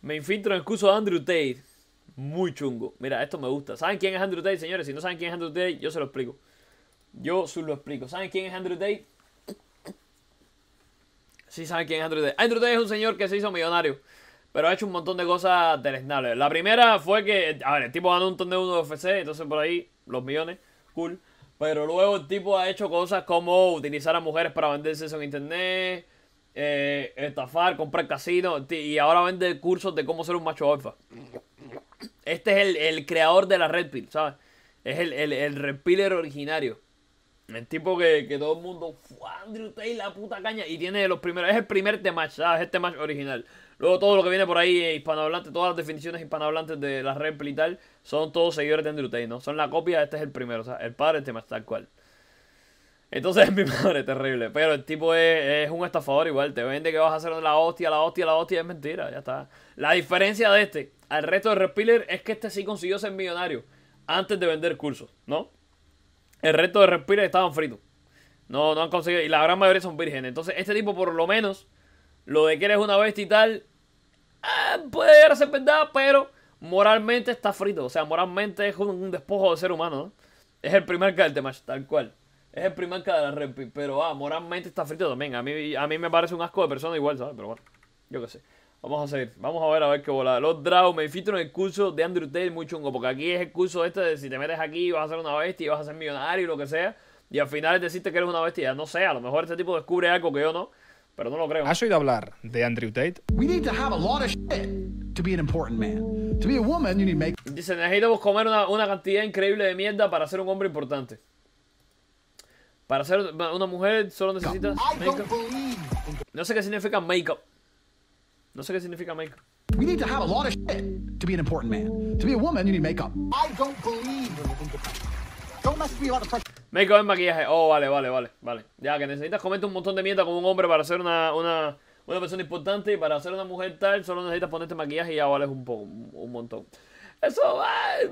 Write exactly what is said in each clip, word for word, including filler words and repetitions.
Me infiltro en el curso de Andrew Tate. Muy chungo. Mira, esto me gusta. ¿Saben quién es Andrew Tate, señores? Si no saben quién es Andrew Tate, yo se lo explico. Yo se lo explico. ¿Saben quién es Andrew Tate? Sí, saben quién es Andrew Tate. Andrew Tate es un señor que se hizo millonario, pero ha hecho un montón de cosas deleznables. La primera fue que, a ver, el tipo ganó un torneo de U F C, entonces por ahí, los millones, cool. Pero luego el tipo ha hecho cosas como utilizar a mujeres para vender sexo en internet, eh, estafar, comprar casinos, y ahora vende cursos de cómo ser un macho alfa. Este es el, el creador de la Red Pill, ¿sabes? Es el, el, el Red Piller originario. El tipo que, que todo el mundo, Andrew Tate, la puta caña. Y tiene los primeros, es el primer T-Match, ¿sabes? Es el T-Match original. Luego todo lo que viene por ahí, eh, hispanohablantes, todas las definiciones hispanohablantes de la Red Pill y tal, son todos seguidores de Andrew Tate, ¿no? Son la copia, este es el primero, o sea, el padre es T-Match, tal cual. Entonces es mi padre, terrible. Pero el tipo es, es un estafador igual. Te vende que vas a hacer la hostia, la hostia, la hostia. Es mentira, ya está. La diferencia de este al resto de Red Piller es que este sí consiguió ser millonario antes de vender cursos, ¿no? El resto de Red Piller estaban fritos. No, no han conseguido. Y la gran mayoría son vírgenes. Entonces este tipo por lo menos, lo de que eres una bestia y tal, eh, puede llegar a ser verdad, pero moralmente está frito. O sea, moralmente es un, un despojo de ser humano, ¿no? Es el primer del T-Match, tal cual. Es el primer de la Red Pill, pero ah, moralmente está frito también. A mí, a mí me parece un asco de persona igual, ¿sabes? Pero bueno, yo qué sé. Vamos a seguir. Vamos a ver a ver qué bola. Los Draw, me infiltro en el curso de Andrew Tate muy chungo. Porque aquí es el curso este de si te metes aquí vas a ser una bestia y vas a ser millonario y lo que sea. Y al final es decirte que eres una bestia. No sé, a lo mejor este tipo descubre algo que yo no. Pero no lo creo. ¿Has oído hablar de Andrew Tate? We need to have a lot of shit to be an important man. To be a woman, you need make. Dice, necesitamos comer una, una cantidad increíble de mierda para ser un hombre importante. Para ser una mujer solo necesitas make-up. No sé qué significa make-up. No sé qué significa make-up. We need to have a lot of shit to be an important man. To be a woman, you need makeup. I don't believe. Don't mess with me about the pressure. Make-up es maquillaje. Oh, vale, vale, vale, vale. Ya, que necesitas comerte un montón de mierda como un hombre para ser una, una, una persona importante. Y para ser una mujer tal, solo necesitas ponerte maquillaje y ya vales un poco, un, un montón. Eso eh,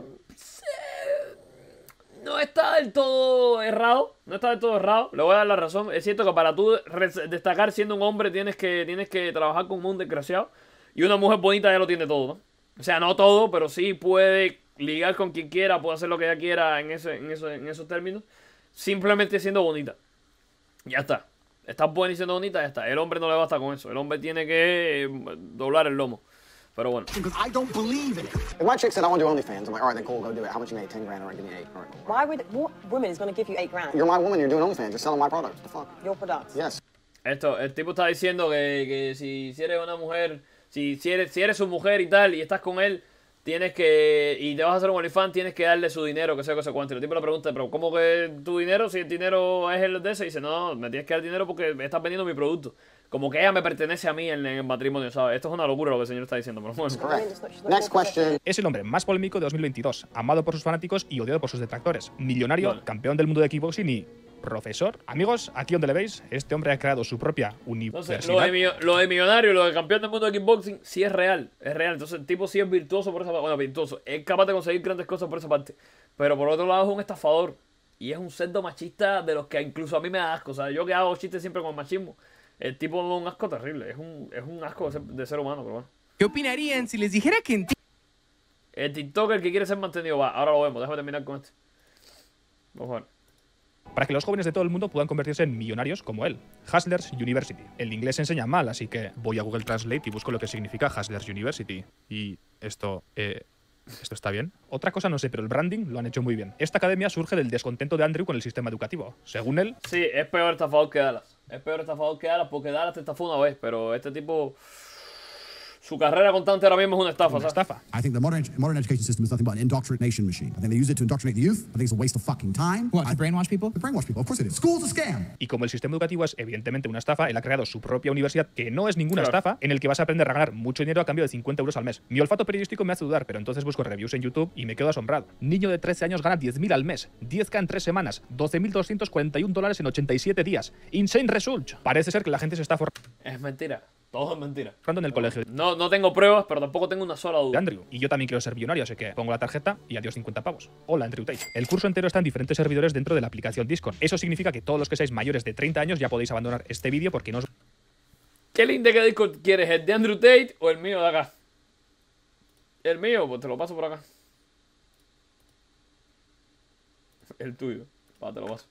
no está del todo errado. No está del todo errado. Le voy a dar la razón. Es cierto que para tú destacar siendo un hombre tienes que, tienes que trabajar como un desgraciado. Y una mujer bonita ya lo tiene todo, ¿no? O sea, no todo, pero sí puede ligar con quien quiera, puede hacer lo que ella quiera en, ese, en, eso, en esos términos. Simplemente siendo bonita. Ya está. Estás buena y siendo bonita, ya está. El hombre no le basta con eso. El hombre tiene que doblar el lomo. Pero bueno. I don't believe it. If my chick said I want to do OnlyFans, I'm like, all right, then cool, go do it. How much you make? Ten grand, all right, give me eight. All right, cool. Why would what woman is going to give you eight grand? You're my woman, you're doing OnlyFans, you're selling my product. What the fuck? Your products. Yes. Esto, el tipo está diciendo que, que si, si eres una mujer, si, si, eres, si eres su mujer y tal, y estás con él, tienes que, y te vas a hacer un OnlyFans, tienes que darle su dinero, que sea, que sea cuánto. Y el tipo le pregunta, pero ¿cómo que tu dinero? Si el dinero es el de ese, y dice, no, me tienes que dar dinero porque me estás vendiendo mi producto. Como que ella me pertenece a mí en, en el matrimonio, ¿sabes? Esto es una locura lo que el señor está diciendo, pero bueno. Correct. Next question. Es el hombre más polémico de dos mil veintidós, amado por sus fanáticos y odiado por sus detractores. Millonario, vale. Campeón del mundo de kickboxing y profesor. Amigos, aquí donde le veis, este hombre ha creado su propia universidad. Entonces, lo de, lo de millonario, lo de campeón del mundo de kickboxing, sí es real, es real. Entonces el tipo sí es virtuoso por esa parte. Bueno, virtuoso, es capaz de conseguir grandes cosas por esa parte. Pero por otro lado es un estafador. Y es un cerdo machista de los que incluso a mí me da asco. O sea, yo que hago chistes siempre con el machismo. El tipo es un asco terrible. Es un, es un asco de ser, de ser humano, pero bueno. ¿Qué opinarían si les dijera que en El TikToker que quiere ser mantenido va. Ahora lo vemos. Déjame terminar con este. Vamos a ver. Para que los jóvenes de todo el mundo puedan convertirse en millonarios como él. Hustlers University. El inglés se enseña mal, así que voy a Google Translate y busco lo que significa Hustlers University. Y esto... Eh, ¿Esto está bien? Otra cosa no sé, pero el branding lo han hecho muy bien. Esta academia surge del descontento de Andrew con el sistema educativo. Según él... Sí, es peor estafador que Dallas. Es peor estafador que Dallas porque Dallas te estafó una vez, pero este tipo... Su carrera constante ahora mismo es una estafa, una estafa. I think the modern, modern education system is nothing but an indoctrination machine. I think they use it to indoctrinate the youth. I think it's a waste of fucking time. What, to I, brainwash people? To brainwash people, of course it is. School's a scam. Y como el sistema educativo es evidentemente una estafa, él ha creado su propia universidad, que no es ninguna claro. estafa, en el que vas a aprender a ganar mucho dinero a cambio de cincuenta euros al mes. Mi olfato periodístico me hace dudar, pero entonces busco reviews en YouTube y me quedo asombrado. Niño de trece años gana diez mil al mes, diez K en tres semanas, doce mil doscientos cuarenta y uno dólares en ochenta y siete días. Insane result. Parece ser que la gente se está forrando. Es mentira. Todo es mentira. En el colegio. No, no tengo pruebas, pero tampoco tengo una sola duda. De Andrew. Y yo también quiero ser millonario, así que pongo la tarjeta y adiós cincuenta pavos. Hola, Andrew Tate. El curso entero está en diferentes servidores dentro de la aplicación Discord. Eso significa que todos los que seáis mayores de treinta años ya podéis abandonar este vídeo porque no os... ¿Qué link de qué Discord quieres? ¿El de Andrew Tate o el mío de acá? El mío, pues te lo paso por acá. El tuyo. Va, te lo paso.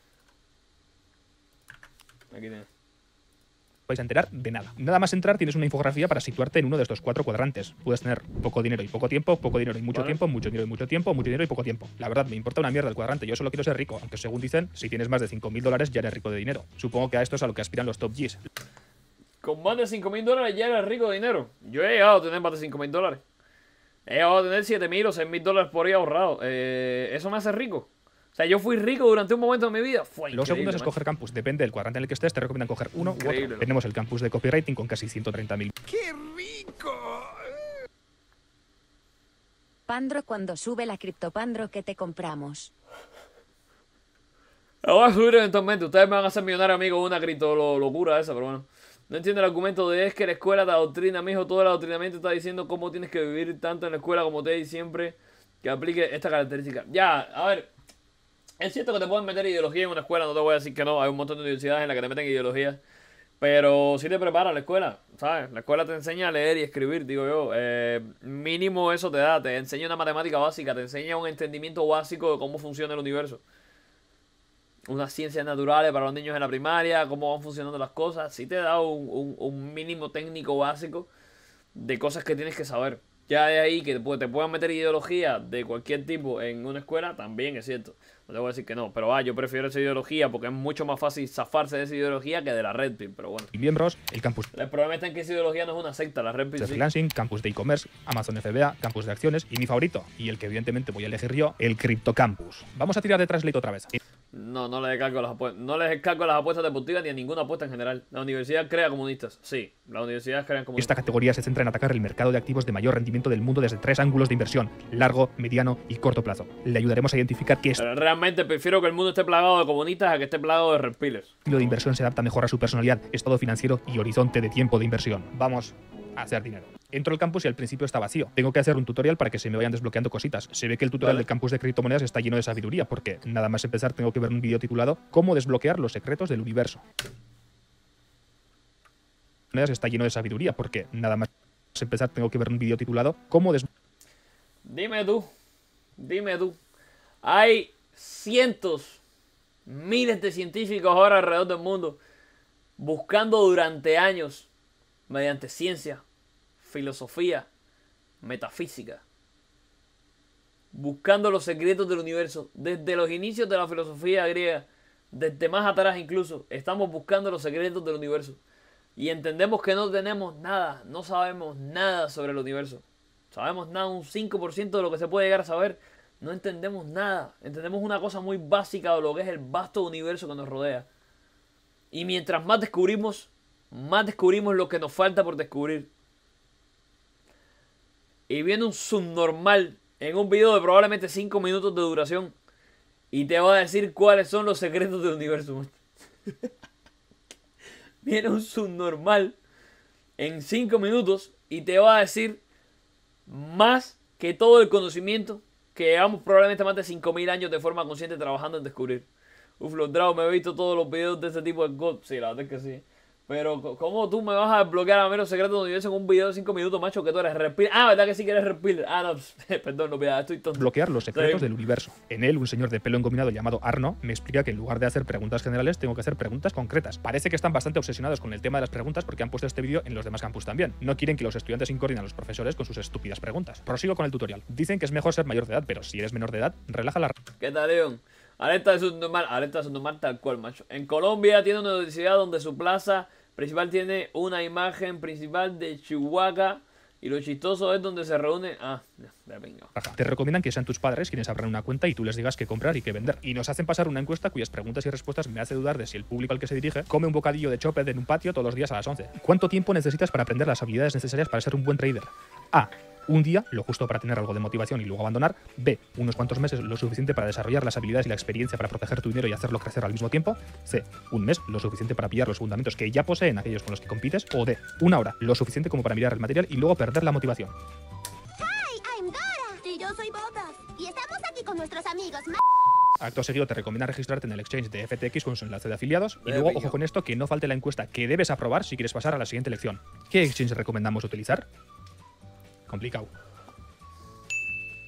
Aquí tienes. Vais a enterar de nada. Nada más entrar tienes una infografía para situarte en uno de estos cuatro cuadrantes. Puedes tener poco dinero y poco tiempo, poco dinero y mucho Vale. tiempo, mucho dinero y mucho tiempo, mucho dinero y poco tiempo. La verdad, me importa una mierda el cuadrante. Yo solo quiero ser rico, aunque según dicen, si tienes más de cinco mil dólares ya eres rico de dinero. Supongo que a esto es a lo que aspiran los top Gs. Con más de cinco mil dólares ya eres rico de dinero. Yo he llegado a tener más de cinco mil dólares. He llegado a tener siete mil o seis mil dólares por ahí ahorrado. Eh, eso me hace rico. O sea, yo fui rico durante un momento de mi vida. Fue Lo segundo es increíble, escoger campus. Depende del cuadrante en el que estés, te recomiendan coger uno u Increíble, otro. ¿no? Tenemos el campus de copywriting con casi ciento treinta mil. ¡Qué rico! Pandro cuando sube la criptopandro que te compramos. La voy a subir eventualmente. Ustedes me van a hacer millonario, amigo, una cripto lo- locura esa, pero bueno. No entiendo el argumento de es que la escuela te adoctrina, mijo. Todo el adoctrinamiento está diciendo cómo tienes que vivir tanto en la escuela como te y siempre que aplique esta característica. Ya, a ver. Es cierto que te pueden meter ideología en una escuela, no te voy a decir que no. Hay un montón de universidades en las que te meten ideología. Pero sí te prepara la escuela, ¿sabes? La escuela te enseña a leer y escribir, digo yo. Eh, mínimo eso te da. Te enseña una matemática básica, te enseña un entendimiento básico de cómo funciona el universo. Unas ciencias naturales para los niños en la primaria, cómo van funcionando las cosas. Sí te da un, un, un mínimo técnico básico de cosas que tienes que saber. Ya de ahí que te, pu- te puedan meter ideología de cualquier tipo en una escuela, también es cierto. No te voy a decir que no, pero ah, yo prefiero esa ideología porque es mucho más fácil zafarse de esa ideología que de la Red Pill, pero bueno. miembros, el campus El problema está en que esa ideología no es una secta, la Red Pill de sí. freelancing, campus de e-commerce, Amazon F B A, campus de acciones y mi favorito, y el que evidentemente voy a elegir yo, el CryptoCampus. Vamos a tirar de Translate otra vez. No, no les descargo las apuestas. No les descargo las apuestas deportivas ni a ninguna apuesta en general. La universidad crea comunistas. Sí, las universidades crean Esta comunistas. categoría se centra en atacar el mercado de activos de mayor rendimiento del mundo desde tres ángulos de inversión: largo, mediano y corto plazo. Le ayudaremos a identificar qué Pero realmente prefiero que el mundo esté plagado de comunistas a que esté plagado de red pillers. estilo de inversión se adapta mejor a su personalidad, estado financiero y horizonte de tiempo de inversión. Vamos a hacer dinero. Entro al campus y al principio está vacío. Tengo que hacer un tutorial para que se me vayan desbloqueando cositas. Se ve que el tutorial Vale. del campus de criptomonedas está lleno de sabiduría, porque nada más empezar tengo que ver un vídeo titulado ¿Cómo desbloquear los secretos del universo? Está lleno de sabiduría, porque nada más empezar tengo que ver un vídeo titulado ¿Cómo desbloquear Dime tú, dime tú. Hay cientos, miles de científicos ahora alrededor del mundo buscando durante años, mediante ciencia, filosofía, metafísica, buscando los secretos del universo. Desde los inicios de la filosofía griega, desde más atrás incluso, estamos buscando los secretos del universo. Y entendemos que no tenemos nada, no sabemos nada sobre el universo. Sabemos nada, un cinco por ciento de lo que se puede llegar a saber. No entendemos nada. Entendemos una cosa muy básica de lo que es el vasto universo que nos rodea. Y mientras más descubrimos, más descubrimos lo que nos falta por descubrir. Y viene un subnormal en un video de probablemente cinco minutos de duración y te va a decir cuáles son los secretos del universo. Viene un subnormal en cinco minutos y te va a decir más que todo el conocimiento que llevamos probablemente más de cinco mil años de forma consciente trabajando en descubrir. Uf, los Draw, me he visto todos los videos de este tipo de God. Sí, la verdad es que sí. Pero, ¿cómo tú me vas a desbloquear a mí los secretos del universo en un video de cinco minutos, macho? Que tú eres Red Pill. Ah, ¿verdad que sí que eres Red Pill? Ah, no, perdón, no, mira, estoy tonto. bloquear los secretos Sí. del universo? En él, un señor de pelo engominado llamado Arno me explica que en lugar de hacer preguntas generales, tengo que hacer preguntas concretas. Parece que están bastante obsesionados con el tema de las preguntas porque han puesto este vídeo en los demás campus también. No quieren que los estudiantes incorren a los profesores con sus estúpidas preguntas. Prosigo con el tutorial. Dicen que es mejor ser mayor de edad, pero si eres menor de edad, relaja la... ¿Qué tal, León? Alerta de subnormal, alerta de subnormal tal cual, macho. En Colombia tiene una universidad donde su plaza principal tiene una imagen principal de Chihuahua y lo chistoso es donde se reúne... Ah, ya, ya venga. Te recomiendan que sean tus padres quienes abran una cuenta y tú les digas qué comprar y qué vender. Y nos hacen pasar una encuesta cuyas preguntas y respuestas me hace dudar de si el público al que se dirige come un bocadillo de chopper en un patio todos los días a las once. ¿Cuánto tiempo necesitas para aprender las habilidades necesarias para ser un buen trader? A. Un día, lo justo para tener algo de motivación y luego abandonar. B. Unos cuantos meses, lo suficiente para desarrollar las habilidades y la experiencia para proteger tu dinero y hacerlo crecer al mismo tiempo. C. Un mes, lo suficiente para pillar los fundamentos que ya poseen aquellos con los que compites. O D. Una hora, lo suficiente como para mirar el material y luego perder la motivación. Hi, I'm Dora. Y yo soy Botas. Y estamos aquí con nuestros amigos. Acto seguido te recomiendan registrarte en el exchange de F T X con su enlace de afiliados. Y Eh, luego, venga. ojo con esto, que no falte la encuesta que debes aprobar si quieres pasar a la siguiente lección. ¿Qué exchange recomendamos utilizar? Complicado.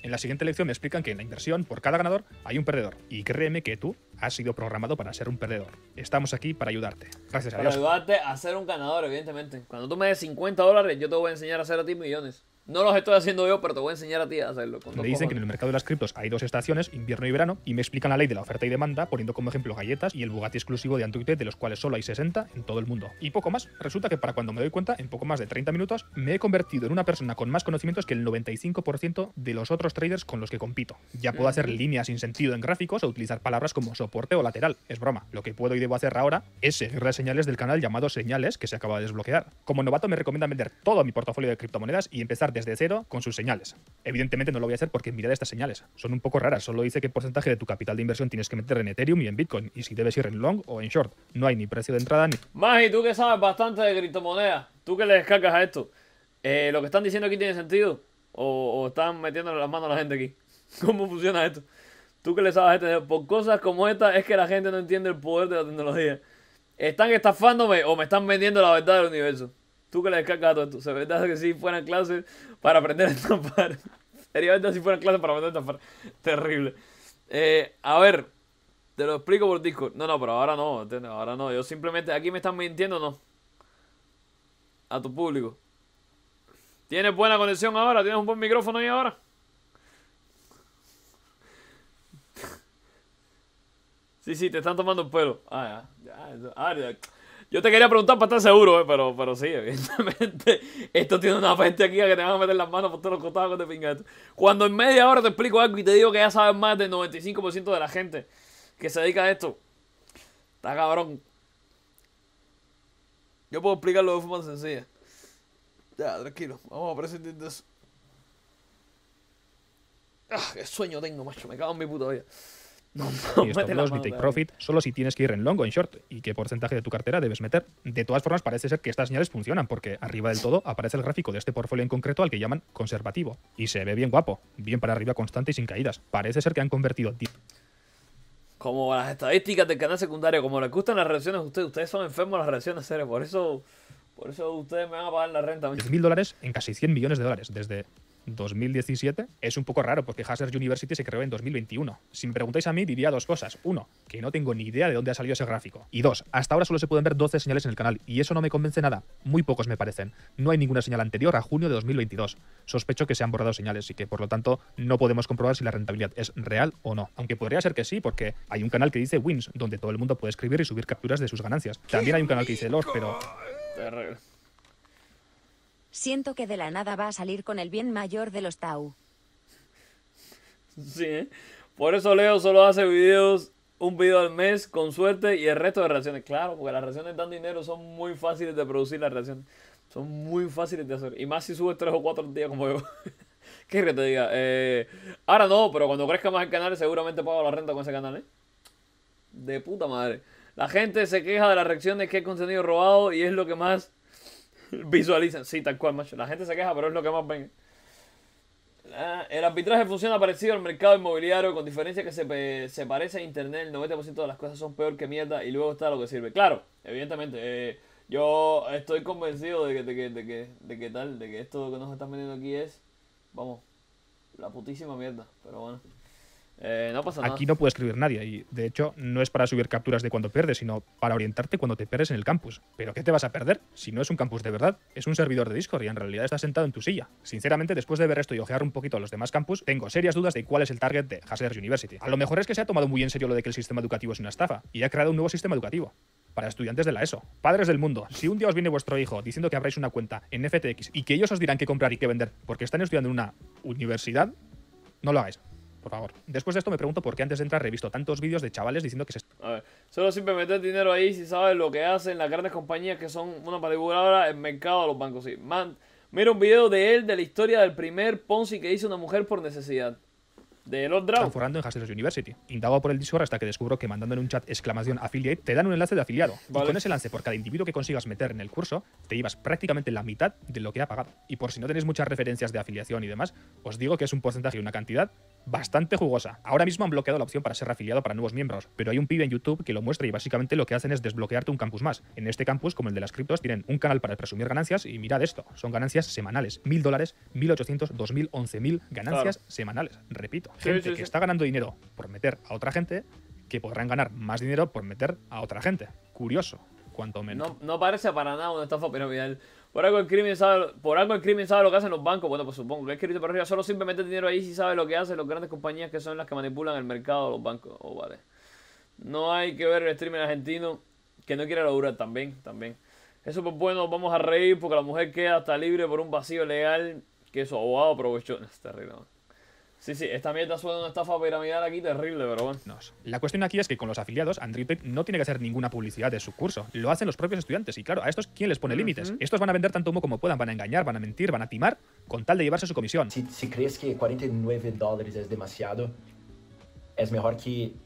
En la siguiente lección me explican que en la inversión, por cada ganador, hay un perdedor. Y créeme que tú has sido programado para ser un perdedor. Estamos aquí para ayudarte. Gracias a Para Dios. ayudarte a ser un ganador, evidentemente. Cuando tú me des cincuenta dólares, yo te voy a enseñar a hacer a ti millones. No los estoy haciendo yo, pero te voy a enseñar a ti a hacerlo. Me dicen que en el mercado de las criptos hay dos estaciones, invierno y verano, y me explican la ley de la oferta y demanda, poniendo como ejemplo galletas y el Bugatti exclusivo de Antuite, de los cuales solo hay sesenta en todo el mundo. Y poco más. Resulta que para cuando me doy cuenta, en poco más de treinta minutos, me he convertido en una persona con más conocimientos que el noventa y cinco por ciento de los otros traders con los que compito. Ya puedo hacer líneas sin sentido en gráficos o utilizar palabras como soporte o lateral. Es broma. Lo que puedo y debo hacer ahora es seguir las señales del canal llamado Señales, que se acaba de desbloquear. Como novato me recomiendan vender todo mi portafolio de criptomonedas y empezar desde cero con sus señales. Evidentemente no lo voy a hacer porque mirad estas señales. Son un poco raras. Solo dice qué porcentaje de tu capital de inversión tienes que meter en Ethereum y en Bitcoin, y si debes ir en long o en short. No hay ni precio de entrada ni... Magi, tú que sabes bastante de criptomonedas, tú que le descargas a esto, eh, ¿lo que están diciendo aquí tiene sentido? ¿O, o están metiéndole las manos a la gente aquí? ¿Cómo funciona esto? Tú que le sabes a este, por cosas como esta es que la gente no entiende el poder de la tecnología. ¿Están estafándome o me están vendiendo la verdad del universo? Tú que le descargas a todo esto. ¿Se verdad que si fueran clases para aprender a estafar? Sería verdad si fueran clases para aprender a estafar. Terrible. Eh, a ver, te lo explico por Discord. No, no, pero ahora no, ¿entiendes? Ahora no. Yo simplemente, aquí me están mintiendo, no. A tu público. ¿Tienes buena conexión ahora? ¿Tienes un buen micrófono ahí ahora? Sí, sí, te están tomando el pelo. Ah, ya. ya, ah, ya. Yo te quería preguntar para estar seguro, eh, pero, pero sí, evidentemente. Esto tiene una gente aquí a que te van a meter las manos por todos los costados con este pingato. Cuando en media hora te explico algo y te digo que ya sabes más del noventa y cinco por ciento de la gente que se dedica a esto, está cabrón. Yo puedo explicarlo de forma sencilla. Ya, tranquilo, vamos a prescindir de eso. Ah, qué sueño tengo, macho, me cago en mi puta vida. No, no, ni stop loss ni take profit, solo si tienes que ir en long o en short, y qué porcentaje de tu cartera debes meter. De todas formas, parece ser que estas señales funcionan, porque arriba del todo aparece el gráfico de este portfolio en concreto al que llaman conservativo, y se ve bien guapo, bien para arriba constante y sin caídas. Parece ser que han convertido... Como las estadísticas del canal secundario, como les gustan las reacciones a ustedes, ustedes son enfermos de las reacciones, serio, por eso, por eso ustedes me van a pagar la renta. diez mil dólares en casi cien millones de dólares desde dos mil diecisiete. Es un poco raro porque Hustlers University se creó en dos mil veintiuno. Si me preguntáis a mí, diría dos cosas. Uno, que no tengo ni idea de dónde ha salido ese gráfico. Y dos, hasta ahora solo se pueden ver doce señales en el canal, y eso no me convence nada. Muy pocos me parecen. No hay ninguna señal anterior a junio de dos mil veintidós. Sospecho que se han borrado señales y que, por lo tanto, no podemos comprobar si la rentabilidad es real o no. Aunque podría ser que sí, porque hay un canal que dice Wins, donde todo el mundo puede escribir y subir capturas de sus ganancias. También hay un canal que dice Loss, pero... Siento que de la nada va a salir con el bien mayor de los Tau. Sí, ¿eh? Por eso Leo solo hace videos, un video al mes, con suerte, y el resto de reacciones. Claro, porque las reacciones dan dinero, son muy fáciles de producir las reacciones. Son muy fáciles de hacer. Y más si subes tres o cuatro días como yo. ¿Qué que te diga? Eh, ahora no, pero cuando crezca más el canal seguramente pago la renta con ese canal, ¿eh? De puta madre. La gente se queja de las reacciones que es contenido robado y es lo que más... visualizan, sí, tal cual, macho. La gente se queja, pero es lo que más ven. Ah, el arbitraje funciona parecido al mercado inmobiliario, con diferencia que se, se parece a internet. El noventa por ciento de las cosas son peor que mierda y luego está lo que sirve. Claro, evidentemente. Eh, yo estoy convencido de que, de que, de que, de que tal, de que esto que nos están vendiendo aquí es, vamos, la putísima mierda. Pero bueno. Eh, no pasa nada. Aquí no puede escribir nadie y, de hecho, no es para subir capturas de cuando pierdes, sino para orientarte cuando te pierdes en el campus. ¿Pero qué te vas a perder? Si no es un campus de verdad, es un servidor de Discord y en realidad estás sentado en tu silla. Sinceramente, después de ver esto y ojear un poquito a los demás campus, tengo serias dudas de cuál es el target de Hustlers University. A lo mejor es que se ha tomado muy en serio lo de que el sistema educativo es una estafa y ha creado un nuevo sistema educativo para estudiantes de la ESO. Padres del mundo, si un día os viene vuestro hijo diciendo que abráis una cuenta en F T X y que ellos os dirán qué comprar y qué vender porque están estudiando en una universidad, no lo hagáis. Por favor. Después de esto me pregunto por qué antes de entrar he visto tantos vídeos de chavales diciendo que se... A ver, solo siempre meter dinero ahí si sabes lo que hacen las grandes compañías que son una manipuladora el mercado de los bancos. Sí. Man, mira un video de él de la historia del primer Ponzi que hizo una mujer por necesidad. de Lord Draw. Están forrando en Hustlers University. Indago por el Discord hasta que descubro que mandando en un chat exclamación affiliate te dan un enlace de afiliado. Vale. Y con ese lance por cada individuo que consigas meter en el curso, te llevas prácticamente la mitad de lo que ha pagado. Y por si no tenéis muchas referencias de afiliación y demás, os digo que es un porcentaje y una cantidad bastante jugosa. Ahora mismo han bloqueado la opción para ser afiliado para nuevos miembros, pero hay un pibe en YouTube que lo muestra y básicamente lo que hacen es desbloquearte un campus más. En este campus, como el de las criptos, tienen un canal para presumir ganancias y mirad esto, son ganancias semanales. Mil dólares, mil ochocientos, dos mil, once mil ganancias claro. semanales. Repito, Sí, gente sí, que sí. está ganando dinero por meter a otra gente que podrán ganar más dinero por meter a otra gente. Curioso, cuanto menos. No, no parece para nada una estafa piramidal. Por algo el crimen sabe, por algo el crimen sabe lo que hacen los bancos. Bueno, pues supongo que es escrito por arriba. Solo simplemente dinero ahí si sabe lo que hacen las grandes compañías que son las que manipulan el mercado de los bancos. Oh, vale. No hay que ver el streamer argentino que no quiere laburar también, también. Eso pues bueno, vamos a reír porque la mujer queda hasta libre por un vacío legal que su abogado aprovechó. Es terrible, man. Sí, sí, esta mierda suena una estafa piramidal aquí terrible, pero bueno. No. La cuestión aquí es que con los afiliados, Andrew Tate no tiene que hacer ninguna publicidad de su curso. Lo hacen los propios estudiantes. Y claro, a estos, ¿quién les pone límites? Estos van a vender tanto humo como puedan, van a engañar, van a mentir, van a timar, con tal de llevarse su comisión. Si, si crees que cuarenta y nueve dólares es demasiado, es mejor que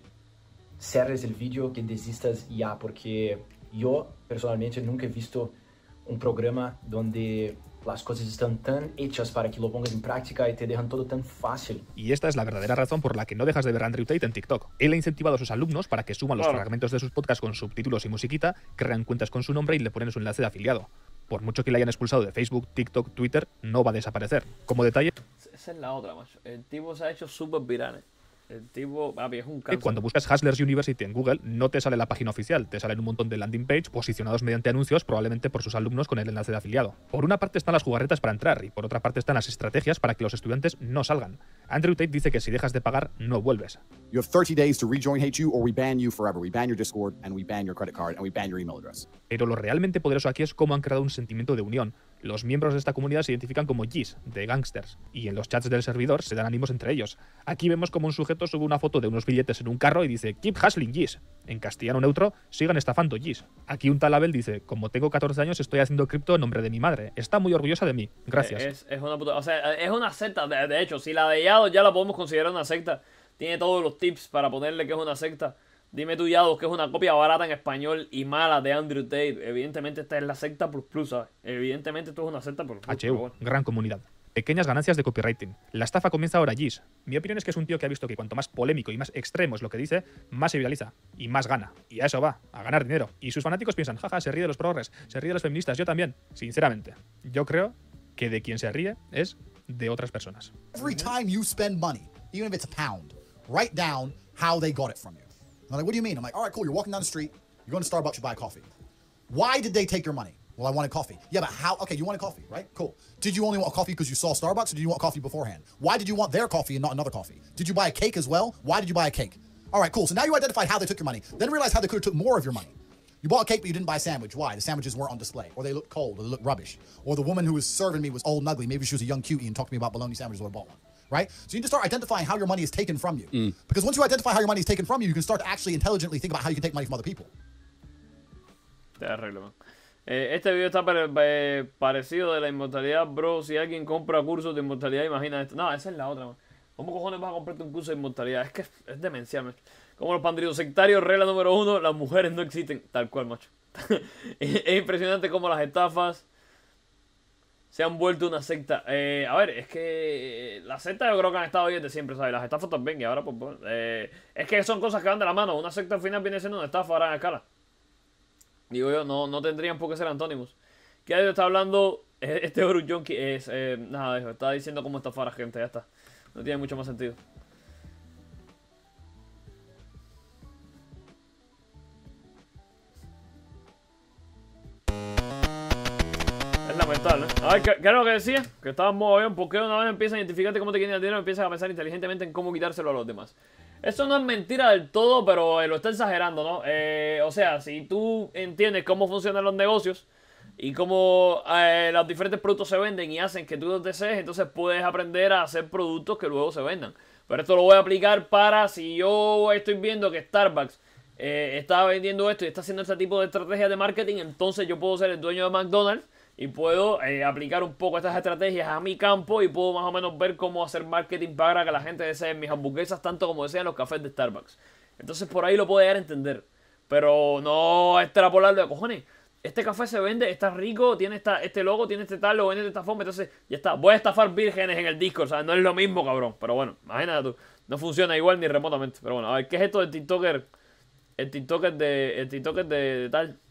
cerres el vídeo, que desistas ya, porque yo personalmente nunca he visto un programa donde las cosas están tan hechas para que lo pongas en práctica y te dejan todo tan fácil. Y esta es la verdadera razón por la que no dejas de ver a Andrew Tate en TikTok. Él ha incentivado a sus alumnos para que suman los Claro. fragmentos de sus podcasts con subtítulos y musiquita, crean cuentas con su nombre y le ponen su enlace de afiliado. Por mucho que le hayan expulsado de Facebook, TikTok, Twitter, no va a desaparecer. Como detalle, Esa es la otra, macho. El tipo se ha hecho súper viral. eh. El tipo, papi, es un cáncer. cuando buscas Hustlers University en Google, no te sale la página oficial, te salen un montón de landing page posicionados mediante anuncios, probablemente por sus alumnos con el enlace de afiliado. Por una parte están las jugarretas para entrar y por otra parte están las estrategias para que los estudiantes no salgan. Andrew Tate dice que si dejas de pagar, no vuelves. You have thirty days to rejoin HateU or we ban you forever. We ban your Discord and we ban your credit card and we ban your email address. Pero lo realmente poderoso aquí es cómo han creado un sentimiento de unión. Los miembros de esta comunidad se identifican como G's, de gangsters, y en los chats del servidor se dan ánimos entre ellos. Aquí vemos como un sujeto sube una foto de unos billetes en un carro y dice Keep hustling G's. En castellano neutro, sigan estafando G's. Aquí un tal Abel dice como tengo catorce años estoy haciendo cripto en nombre de mi madre. Está muy orgullosa de mí. Gracias. Es, es una puta, o sea, es una secta. De, de hecho, si la de Yados ya la podemos considerar una secta, tiene todos los tips para ponerle que es una secta. Dime tú, Yados, que es una copia barata en español y mala de Andrew Tate. Evidentemente esta es la secta plus plus, ¿sabes? Evidentemente esto es una secta plus plus. H pero U, bueno. gran comunidad. Pequeñas ganancias de copywriting. La estafa comienza ahora, G's. Mi opinión es que es un tío que ha visto que cuanto más polémico y más extremo es lo que dice, más se viraliza y más gana. Y a eso va, a ganar dinero. Y sus fanáticos piensan, jaja, se ríe de los progres, se ríe de los feministas, yo también. Sinceramente, yo creo que de quien se ríe es de otras personas. Every time you spend money, even if it's a pound, write down how they got it from you. And they're like, what do you mean? I'm like, all right, cool. You're walking down the street. You're going to Starbucks. You buy coffee. Why did they take your money? Well, I wanted coffee. Yeah, but how? Okay, you wanted coffee, right? Cool. Did you only want coffee because you saw Starbucks, or did you want coffee beforehand? Why did you want their coffee and not another coffee? Did you buy a cake as well? Why did you buy a cake? All right, cool. So now you identified how they took your money. Then realize how they could have took more of your money. You bought a cake, but you didn't buy a sandwich. Why? The sandwiches weren't on display, or they looked cold, or they looked rubbish, or the woman who was serving me was old and ugly. Maybe she was a young cutie and talked to me about bologna sandwiches, or I bought one. Right? So you need to start identifying how your money is taken from you. Because once you identify how your money is taken from you, you can start to actually intelligently think about how you can take money from other people. Terrible, man. Eh, este video está pare- eh, parecido de la inmortalidad, bro. Si alguien compra cursos de inmortalidad, imagina esto. No, esa es la otra, man. ¿Cómo cojones vas a comprarte un curso de inmortalidad? Es que es, es demencial, macho. Como los pandridos sectarios, regla número uno, las mujeres no existen. Tal cual, macho. es, es impresionante cómo las estafas se han vuelto una secta. Eh, a ver, es que las sectas yo creo que han estado ahí desde siempre, ¿sabes? Las estafas también, y ahora pues bueno, eh, es que son cosas que van de la mano. Una secta al final viene siendo una estafa a gran escala. Digo yo, no, no tendrían por qué ser antónimos. ¿Qué está hablando? Este Oru Junkie es, eh, nada de eso, está diciendo cómo estafar a gente, ya está. No tiene mucho más sentido. Es lamentable, ¿eh? A ver, ¿qué, qué es lo que decía? Que estaba en modo avión. ¿Por qué una vez empiezas a identificarte cómo te quieren el dinero, empiezas a pensar inteligentemente en cómo quitárselo a los demás? Eso no es mentira del todo, pero eh, lo está exagerando, ¿no? Eh, o sea, si tú entiendes cómo funcionan los negocios y cómo eh, los diferentes productos se venden y hacen que tú los desees, entonces puedes aprender a hacer productos que luego se vendan. Pero esto lo voy a aplicar para si yo estoy viendo que Starbucks eh, está vendiendo esto y está haciendo este tipo de estrategias de marketing, entonces yo puedo ser el dueño de McDonald's y puedo eh, aplicar un poco estas estrategias a mi campo y puedo más o menos ver cómo hacer marketing para que la gente desee mis hamburguesas tanto como desean los cafés de Starbucks. Entonces por ahí lo puedo llegar a entender. Pero no extrapolarlo de cojones. Este café se vende, está rico, tiene esta, este logo, tiene este tal, lo vende de esta forma. Entonces ya está, voy a estafar vírgenes en el Discord. O sea, no es lo mismo, cabrón. Pero bueno, imagínate tú. No funciona igual ni remotamente. Pero bueno, a ver, ¿qué es esto del TikToker? El TikToker de, el TikToker de, de tal...